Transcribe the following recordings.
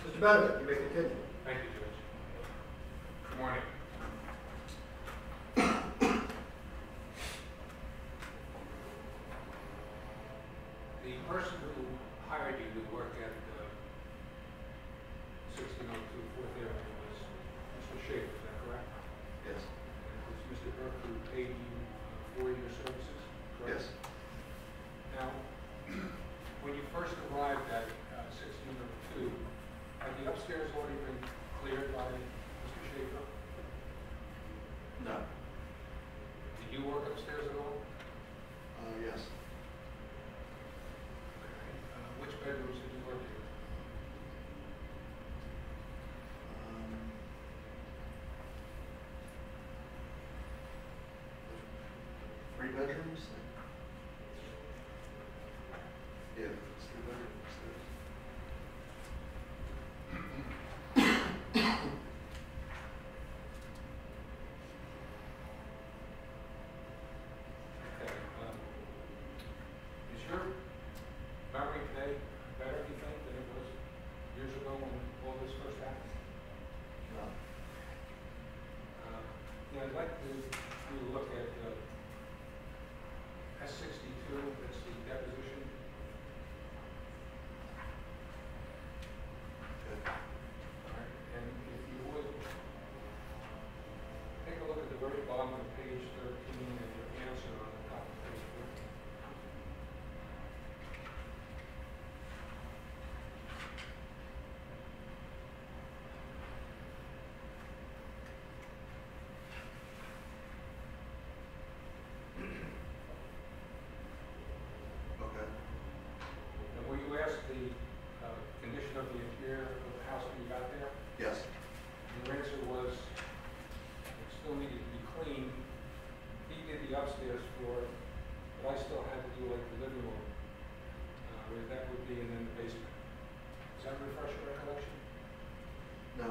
Mr. Benedict, you may continue. Thank you, Judge. Good morning. The person who hired you to work at 1602 4th Avenue was Mr. Schaefer, is that correct? Yes. And it was Mr. Burke who paid you for your services, correct? Yes. Now, when you first arrived at 1602, had the upstairs already been cleared by Mr. Schaefer? No. Did you work upstairs at all? Yes. Which bedrooms did you work in? Three bedrooms? Yeah, it's 3 bedrooms upstairs. Okay. Is your memory today better, do you think, than it was years ago when all this first happened? No. Yeah, I'd like to look at S62, that's the deposition. Okay. All right, and if you would, take a look at the very bottom of page 13 and your answer on the top of page 14. Okay. And were you asked the condition of the interior of the house when you got there? Yes. And your answer was it still needed to be cleaned. He did the upstairs floor, but I still had to do like the living room, where that would be, and then the basement. Does that refresh your recollection? No.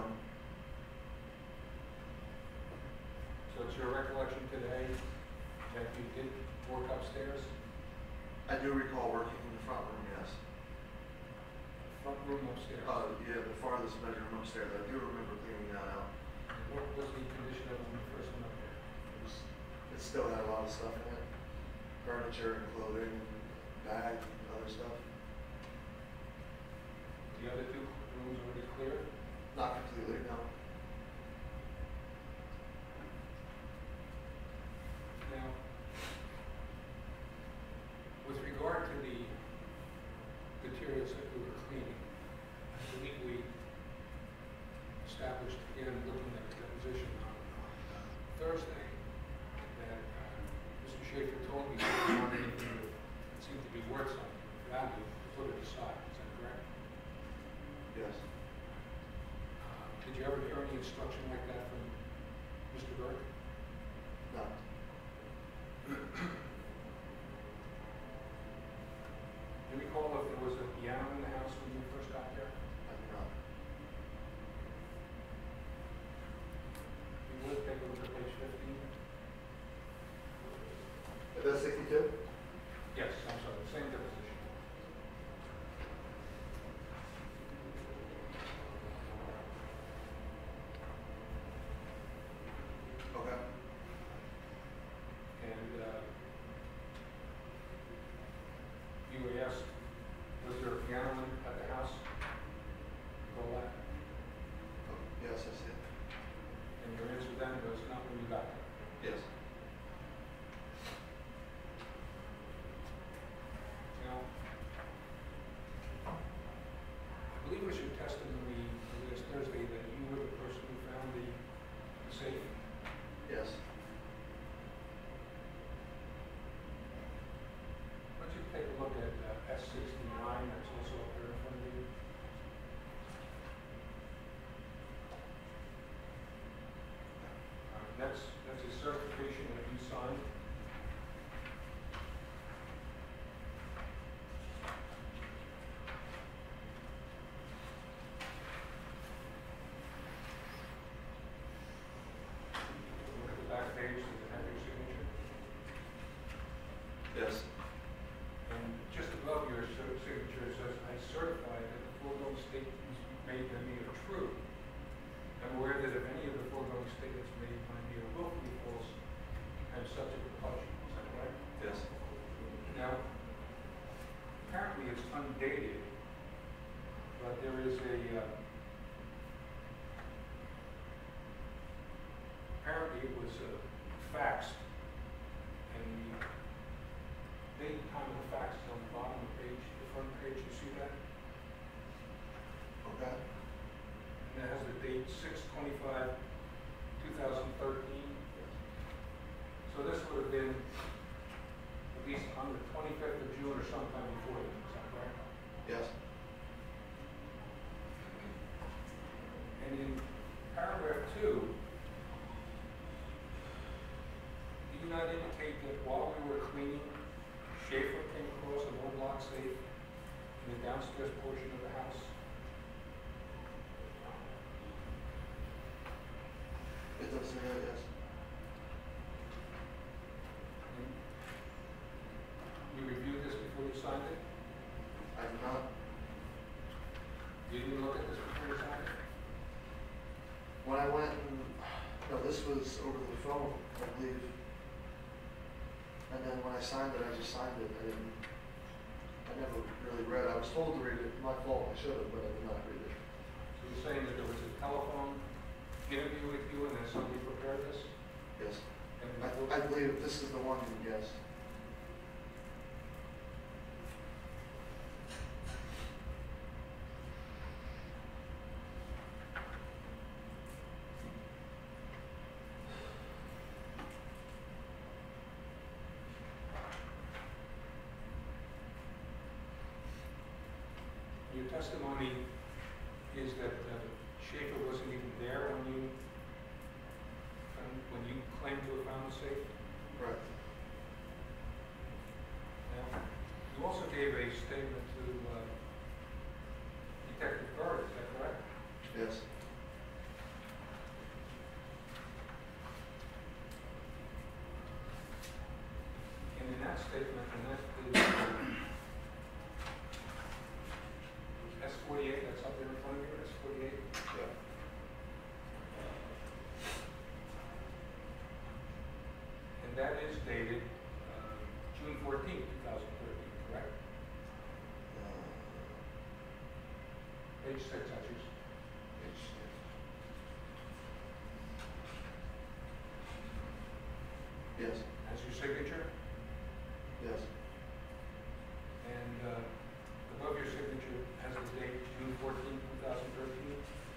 So it's your recollection today that you did work upstairs? I do recall working in the front room, yes. Front room upstairs? Yeah, the farthest bedroom upstairs. I do remember cleaning that out. And what was the condition of it when you first went up there? It still had a lot of stuff in it. Furniture and clothing and bags and other stuff. The other two rooms already cleared? Not completely, no. Now, with regard to the materials that we were cleaning, I believe we established, again, looking at the deposition on Thursday, that Mr. Schaefer told me that he wanted anything that seemed to be worth something, value, to put it aside. Is that correct? Yes. Did you ever hear any instruction like that from Mr. Burke? No. Do you recall if there was a piano in the house when you first got there? I do not. You would take a look at page 15? That's 62? Yes, I'm sorry, same deposition. Okay. And you were asked, was there a piano at the house? All that? Oh, yes, I see it. And your answer then was not when you got there. Yes. Now, I believe it was your testimony last Thursday that you were the person who found the safe. Yes. Why don't you take a look at S69, that's also up there in front of you. That's a certification that you signed. might be willfully false and subject to punishment. Is that right? Yes. Now, apparently it's undated, but there is apparently it was faxed, and the date and time of the fax is on the bottom of the page, the front page. You see that? Okay. And it has the date 6/25/2013. So this would have been at least on the 25th of June or sometime before that. Is that correct? Yes. And in paragraph 2, do you not indicate that while we were cleaning, Schaefer came across an old lock safe in the downstairs portion of the house? It does say that, yes. And you reviewed this before you signed it? I did not. You didn't look at this before you signed it? When I went and, no, this was over the phone, I believe. And then when I signed it, I just signed it. I never really read. I was told to read it. My fault. I should have, but I did not read it. So you're saying that there was a telephone interview with you and then somebody prepared this? Yes. And I believe this is the one, yes. Your testimony is that Schaefer wasn't even there when you claimed to have found the safe? Correct. Now, you also gave a statement to Detective Burke, is that correct? Yes. And in that statement, and that is S48, that's up there in front of you, S48? Yeah. And that is dated June 14th, 2013, correct? Page 6, actually. Page 6. Yes. As your signature? Yes. And above your signature has the date June 14th, 2013?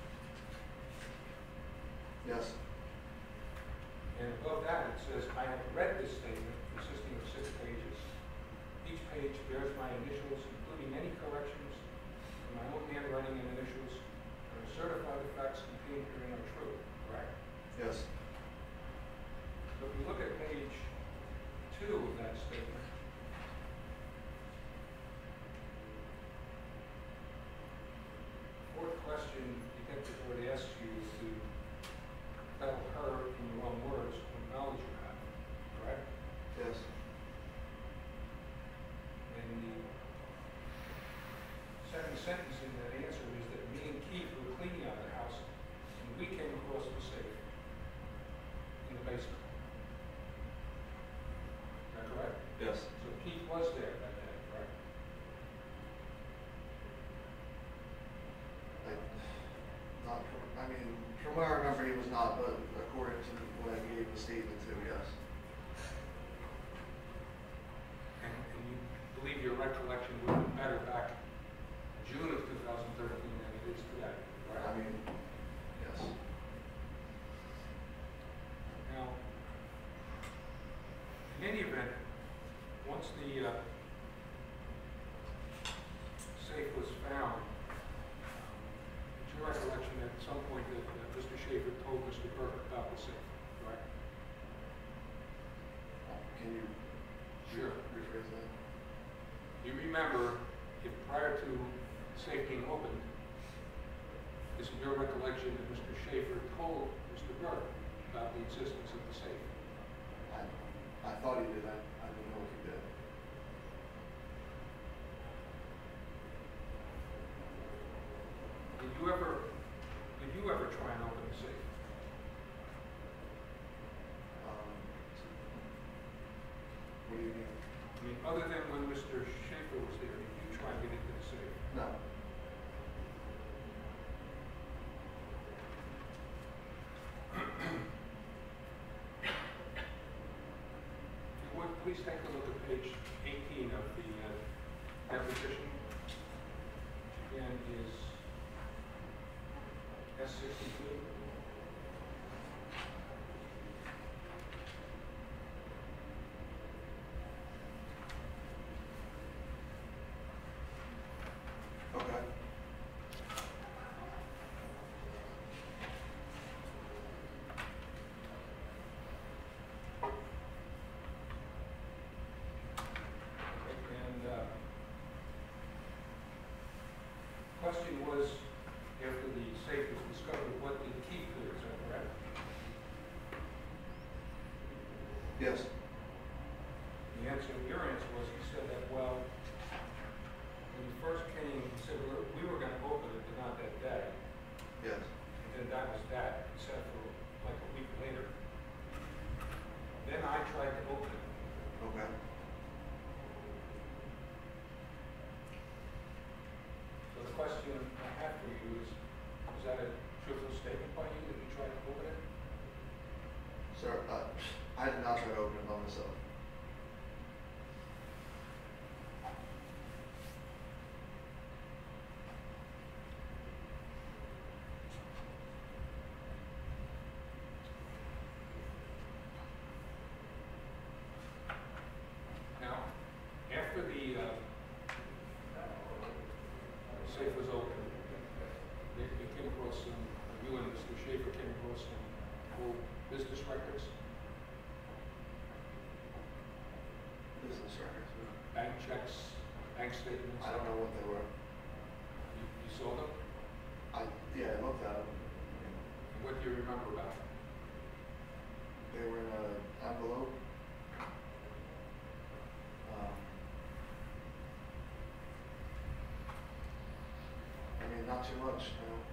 Yes. And above that it says, I have read this statement consisting of 6 pages. Each page bears my initials, including any corrections in my own handwriting and initials, and I certify the facts contained herein are true, correct? Yes. So if you look at page 2 of that statement, fourth question Detective Ward asks you to tell her in your own words what knowledge you have, correct? Yes. And the second sentence in that answer is that me and Keith were cleaning out the house and we came across the safe in the basement. Is that correct? Yes. So Keith was there that day, correct? From what I remember, he was not, but according to what I gave the statement to, yes. And you believe your recollection would have been better back June of 2013 than it is today, right? Yes. Now, in any event, once the safe was found, it's your recollection that at some point that Mr. Schaefer told Mr. Burke about the safe, right? Can you Sure. rephrase that? You remember, if prior to the safe being opened, is it your recollection that Mr. Schaefer told Mr. Burke about the existence of the safe? I thought he did. I didn't know if he did. Did you ever try and open the safe? please take a look at page 18 of the deposition. Again, is S62. Okay. Question was, after the safe was discovered, what did the key do? Is that correct? Yes. The answer, your answer was, he said that, well, when he first came, he said, we were going to open it, but not that day. Yes. And then that was that, except for like a week later. Then I tried to open it. Okay. So the question I have for you is that a truthful statement by you that you tried to open it? Sir, I did not try to open it by myself. Now, after the safe was open, they came across some, you and Mr. Schaefer came across some old business records, Business records. bank checks, bank statements. I don't know what they were. You saw them? Yeah, I looked at them. And what do you remember about them? They were in an envelope. I mean, not too much, you know.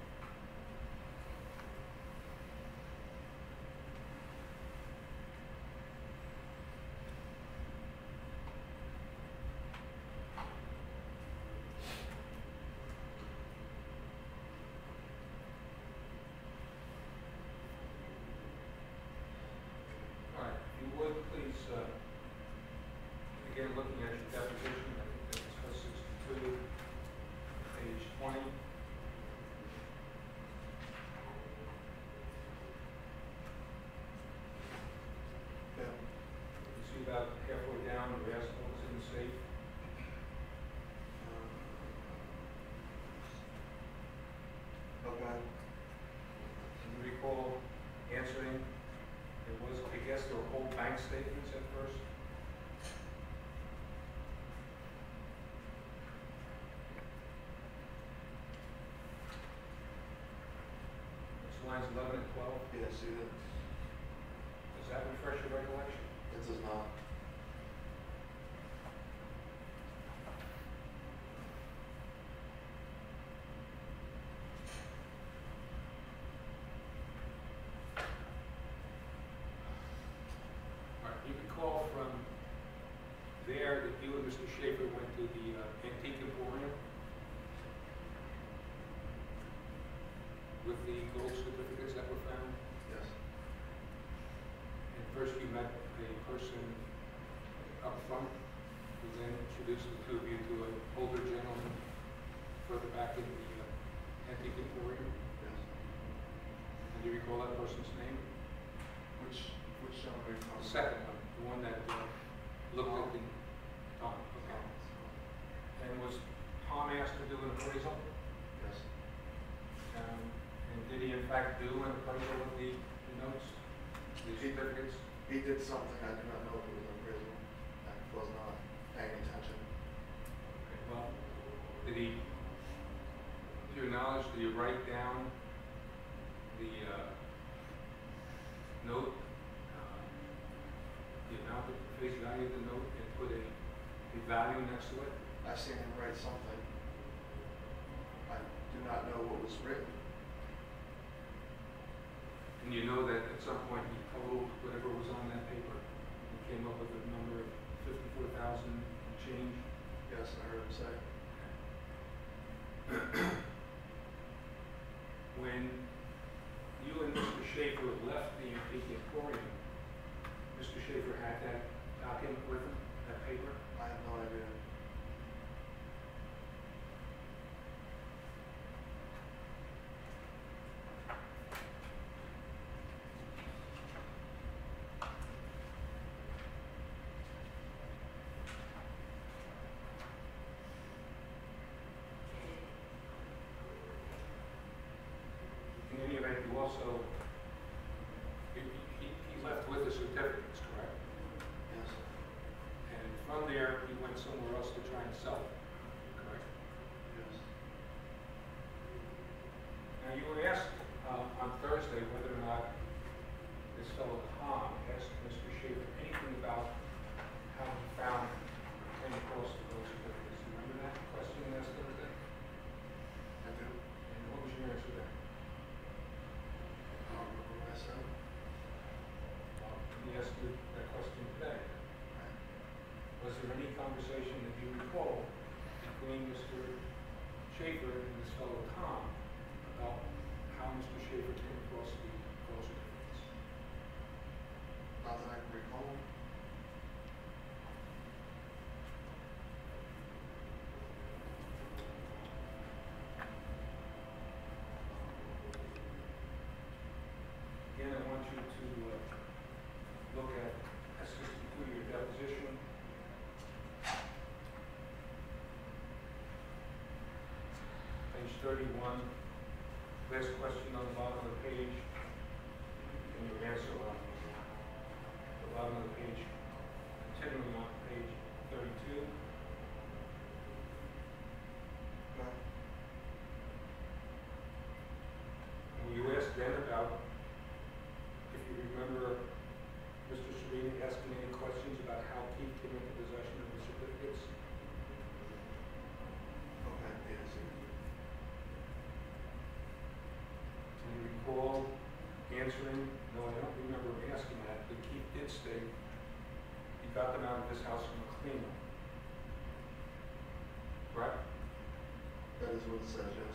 All right, if you would, please, again, looking at your deposition, I think that's S62, page 20. Yeah. You see about halfway down, the rest of what's in the safe. Okay. Can you recall answering? It was, I guess, there were old bank statements at first. It's lines 11 and 12. Yeah, see that? Does that refresh your recollection? It does not. All right, you recall from there that you and Mr. Schaefer went to the Antique Emporium with the gold certificates that were found? Yes. And first you met a person up front, who then introduced the two of you to an older gentleman further back in the Antique Emporium. Yes. And do you recall that person's name? Which gentleman? The second one, the one that looked at the Tom. Okay. And was Tom asked to do an appraisal? Yes. And did he in fact do an appraisal of the notes, the certificates? He did something. I do not know if it was an appraisal. I was not paying attention. Okay, well, did he, to your knowledge, did he write down the note, the amount of face value of the note, and put a value next to it? I've seen him write something. I do not know what was written. And you know that at some point he totaled whatever was on that paper and came up with a number of 54,000 and change? Yes, I heard him say. When you and Mr. Schaefer left the Antique Emporium, Mr. Schaefer had that document with him, that paper? I have no idea. In any event, you also, he left with the certificates, correct? Yes. And from there, he went somewhere else to try and sell it, correct? Yes. Now, you were asked on Thursday whether or not this fellow Tom asked Mr. Schaefer anything about how he found or came across those certificates. Do you remember that question last Thursday? I do. And what was your answer there? I don't remember what I said. He asked you that question today. Right. Was there any conversation that you recall between Mr. Schaefer and this fellow Tom about how Mr. Schaefer came across those certificates? Not that I can recall. Again, I want you to look at assistant to your deposition. Page 31, last question on the bottom of the page, and your answer on the bottom of the page, continuing on page 32. Okay. And you asked then about, if you remember, Mr. Surina asking any questions about how Keith came into possession of the certificates. Okay, yes. Do you recall answering? No, I don't remember asking that, but Keith did state he got them out of his house from a cleaner. Right? That is what it says, yes.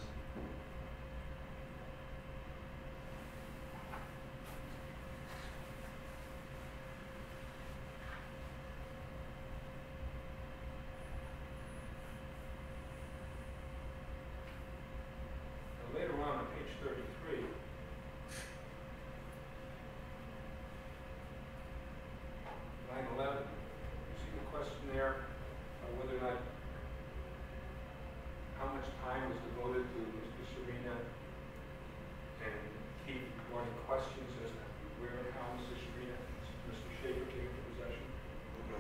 Now, later on page 33, line 11, you see the question there, whether or not, how much time was devoted to Mr. Surina and Keith regarding questions as to where and how Mr. Surina, Mr. Schaefer came into possession? Okay.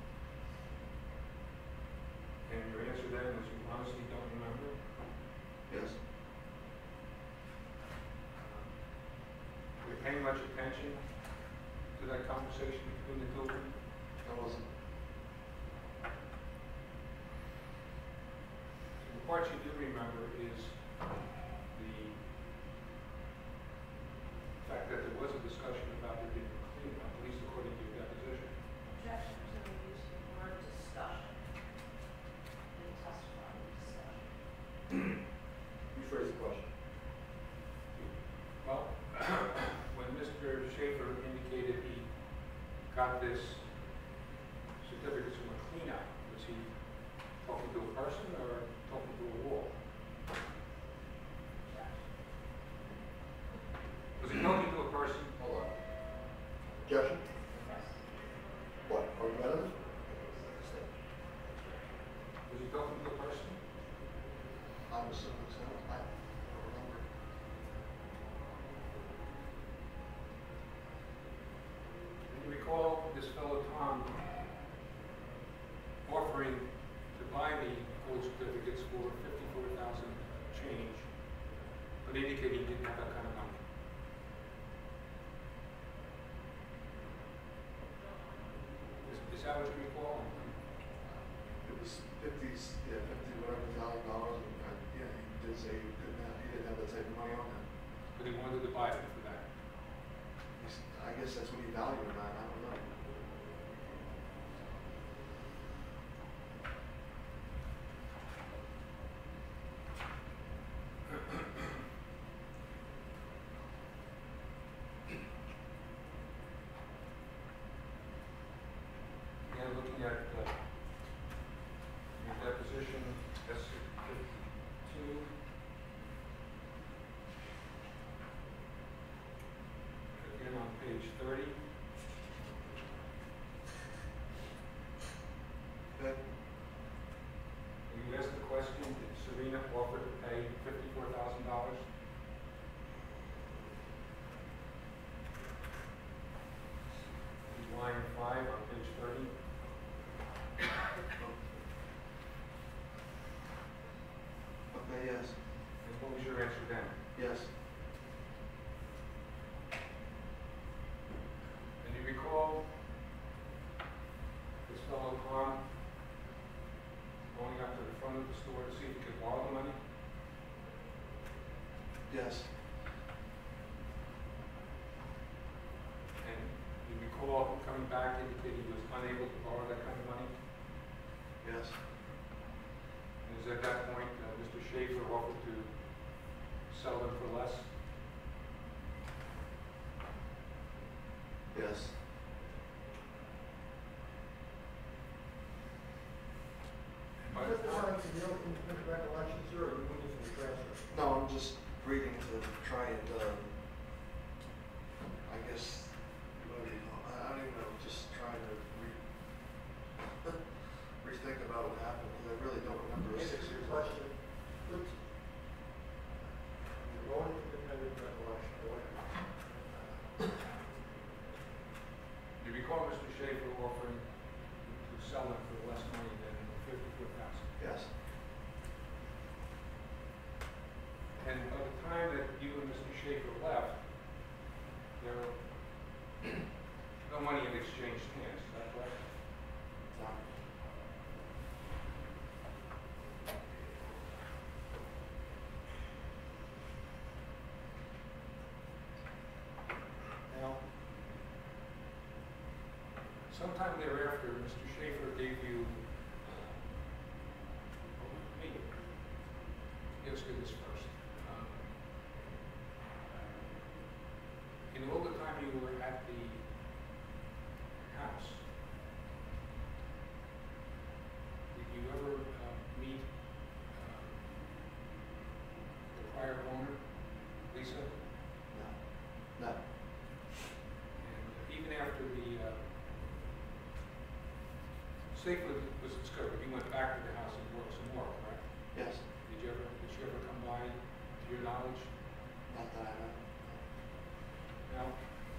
And your answer then was you honestly don't remember? Yes. Were you paying much attention to that conversation between the two of them? I wasn't. The part you do remember is the fact that there was a discussion about there being a cleanup, at least according to your deposition. Objection to the use of the word discussion. They testify in discussion. Rephrase the question. Well, when Mr. Schaefer indicated he got this certificate from a cleanup, was he talking to a person or talking to a wall? Was he talking to a person? Hold on. Objection? Yes. What, argumentative? Was he talking to a person? I'm assuming so. I don't remember. And you recall this fellow Tom offering to buy the gold certificates for $54,000 change, but indicating he didn't have that kind of money. Is that what you recall? It was 50, yeah, 50 whatever $1,000, and yeah, he did say he didn't have that type of money on him. But he wanted to buy it for that. I guess that's what he valued him at, I don't know. 30. Okay. When you asked the question, did Surina offer to pay $54,000? Line 5 on page 30. Okay, yes, And what was your answer then? yes, And you recall this fellow Tom going up to the front of the store to see if he could borrow the money? yes, And you recall him coming back indicating he was unable to borrow that kind of money? yes, And is at that point Mr. Schaefer offered to sell them for less? yes. But, Mr. Huntington, you don't make recollections, sir, or you reading from the transcript? No, I'm just reading to try and, I guess, what do you call it? I don't even know, just trying to rethink about what happened, because I really don't remember. It was 6 years ago. Question. Let's, you're going to independent recollection, go ahead. you recall Mr. Schaefer offering to sell them for less money than $54,000? Yes, And by the time that you and Mr. Schaefer left, there no money had exchanged hands, is that correct? no, Now, sometime thereafter, Mr. Schaefer gave you, me, let's do this first. In all the time you were at the house, did you ever meet the prior owner, Lisa? no, no, And even after the Schaefer was discovered, you went back to the house and worked some more, correct? yes, Did she ever come by, to your knowledge? not that I know. Now,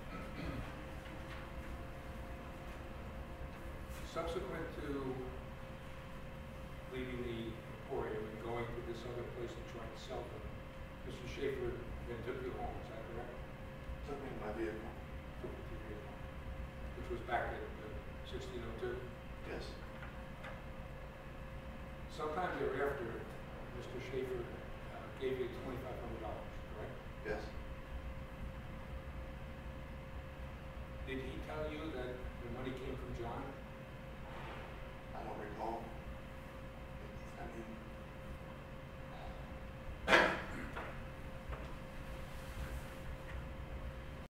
subsequent to leaving the Emporium and going to this other place to try to sell them, Mr. Schaefer then took you home, is that correct? Took me in my vehicle, Took you to your home, which was back at 1602. yes, Sometime thereafter, Mr. Schaefer gave you $2,500, correct? yes, Did he tell you that the money came from John?